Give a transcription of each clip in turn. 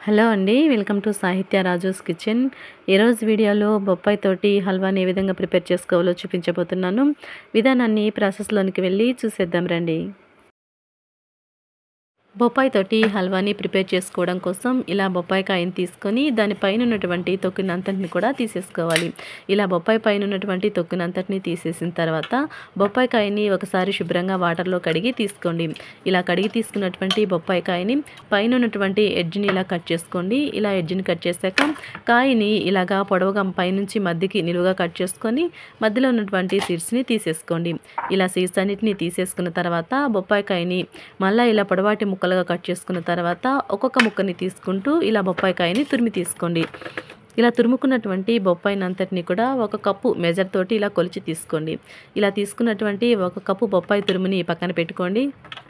Hello అండి, welcome to సాహిత్య Raju's kitchen. ఈరోజు వీడియోలో బొప్పాయి తోటి హల్వాని ఏ విధంగా ప్రిపేర్ చేసుకోవాలో చూపించబోతున్నాను. విధానాన్ని ప్రాసెస్లోనికి వెళ్ళి చూసేద్దాం రండి. బొప్పాయి తోటి హల్వాని ప్రిపేర్ చేసుకోవడం కోసం ఇలా బొప్పాయి కాయని తీసుకొని దానిపైన ఉన్నటువంటి తొక్కునంతటిని కూడా తీసేసుకోవాలి. ఇలా బొప్పాయి పైన ఉన్నటువంటి తొక్కునంతటిని తీసేసిన తర్వాత బొప్పాయి కాయని ఒకసారి శుభ్రంగా వాటర్లో కడిగి తీసుకోండి. ఇలా కడిగి తీసుకున్నటువంటి బొప్పాయి కాయని పైన ఉన్నటువంటి ఎడ్జ్ని ఇలా కట్ చేసుకోండి. ఇలా ఎడ్జ్ని కట్ చేశాక కాయని ఇలాగా పొడవుగా పైనుంచి మధ్యకి నిలువుగా కట్ చేసుకొని మధ్యలో ఉన్నటువంటి సీడ్స్ని తీసేసుకోండి. ఇలా సీడ్స్ అన్నిటిని తీసేసుకున్న తర్వాత బొప్పాయి కాయని మళ్ళీ ఇలా పొడవాటి ముక్కలుగా కట్ చేసుకున్న తర్వాత ఒక్కొక్క ముక్కని తీసుకుంటూ ఇలా బొప్పాయి కాయని తురిమి తీసుకోండి. ఇలా తురుముకున్నటువంటి బొప్పాయిని అంతటిని కూడా ఒక కప్పు మెజర్ తోటి ఇలా కొలిచి తీసుకోండి. ఇలా తీసుకున్నటువంటి ఒక కప్పు బొప్పాయి తురుముని పక్కన పెట్టుకోండి.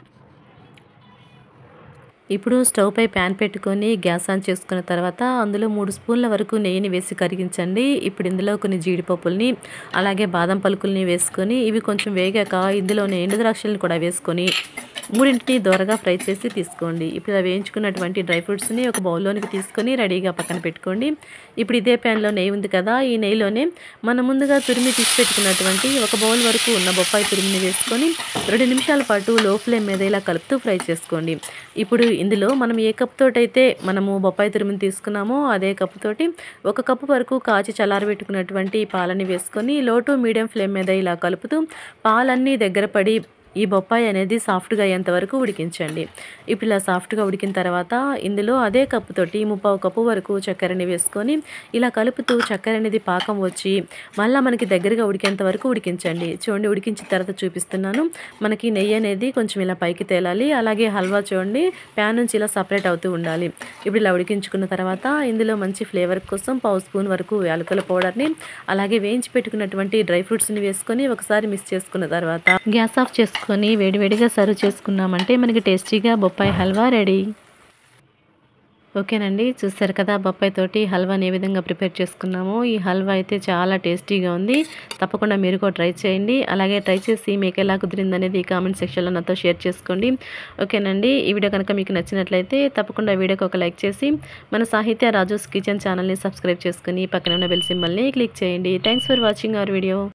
ఇప్పుడు స్టవ్ పై ప్యాన్ పెట్టుకొని గ్యాస్ ఆన్ చేసుకున్న తర్వాత అందులో 3 స్పూన్ల వరకు నెయ్యిని వేసి కరిగించండి. ఇప్పుడు ఇందులో కొన్ని జీడిపప్పుల్ని అలాగే బాదం పలుకుల్ని వేసుకొని ఇవి కొంచెం వేగాక ఇందులోనే ఎండు ద్రాక్షలను కూడా వేసుకొని మూడింటిని దోరగా ఫ్రై చేసి తీసుకోండి. ఇప్పుడు ఇలా వేయించుకున్నటువంటి డ్రై ఫ్రూట్స్ని ఒక బౌల్లోనికి తీసుకొని రెడీగా పక్కన పెట్టుకోండి. ఇప్పుడు ఇదే ప్యాన్లో నెయ్యి ఉంది కదా, ఈ నెయ్యిలోనే మనం ముందుగా తురిమి తీసి పెట్టుకున్నటువంటి ఒక బౌల్ వరకు ఉన్న బొప్పాయి తురిమిని వేసుకొని 2 నిమిషాల పాటు లో ఫ్లేమ్ మీద ఇలా కలుపుతూ ఫ్రై చేసుకోండి. ఇప్పుడు ఇందులో మనం ఏ కప్ తోటైతే మనము బొప్పాయి తురిమిని తీసుకున్నామో అదే కప్పు తోటి 1 కప్పు వరకు కాచి చల్లారబెట్టుకున్నటువంటి పాలని వేసుకొని లో టు మీడియం ఫ్లేమ్ మీద ఇలా కలుపుతూ పాలన్నీ దగ్గర పడి ఈ బొప్పాయి అనేది సాఫ్ట్గా అయ్యేంత వరకు ఉడికించండి. ఇప్పుడు ఇలా సాఫ్ట్గా ఉడికిన తర్వాత ఇందులో అదే కప్పుతోటి 3/4 కప్పు వరకు చక్కెరని వేసుకొని ఇలా కలుపుతూ చక్కెర అనేది పాకం వచ్చి మళ్ళీ మనకి దగ్గరగా ఉడికేంత వరకు ఉడికించండి. చూడండి, ఉడికించిన తర్వాత చూపిస్తున్నాను. మనకి నెయ్యి అనేది కొంచెం ఇలా పైకి తేలాలి. అలాగే హల్వా చూడండి ప్యాన్ నుంచి ఇలా సపరేట్ అవుతూ ఉండాలి. ఇప్పుడు ఇలా ఉడికించుకున్న తర్వాత ఇందులో మంచి ఫ్లేవర్ కోసం 1/2 స్పూన్ వరకు యాలకుల పౌడర్ని అలాగే వేయించి పెట్టుకున్నటువంటి డ్రై ఫ్రూట్స్ని వేసుకొని ఒకసారి మిక్స్ చేసుకున్న తర్వాత గ్యాస్ ఆఫ్ చేసుకొని వేడివేడిగా సర్వ్ చేసుకున్నామంటే మనకి టేస్టీగా బొప్పాయి హల్వా రెడీ. ఓకేనండి, చూస్తారు కదా బొప్పాయి తోటి హల్వాని ఏ విధంగా ప్రిపేర్ చేసుకున్నామో. ఈ హల్వా అయితే చాలా టేస్టీగా ఉంది. తప్పకుండా మీరు కూడా ట్రై చేయండి. అలాగే ట్రై చేసి మీకు ఎలా కుదిరిందనేది కామెంట్ సెక్షన్లో నాతో షేర్ చేసుకోండి. ఓకేనండి, ఈ వీడియో కనుక మీకు నచ్చినట్లయితే తప్పకుండా వీడియోకి ఒక లైక్ చేసి మన సాహిత్య రాజూస్ కిచెన్ ఛానల్ని సబ్స్క్రైబ్ చేసుకుని పక్కన ఉన్న బెల్ సింబల్ని క్లిక్ చేయండి. Thanks for watching our video.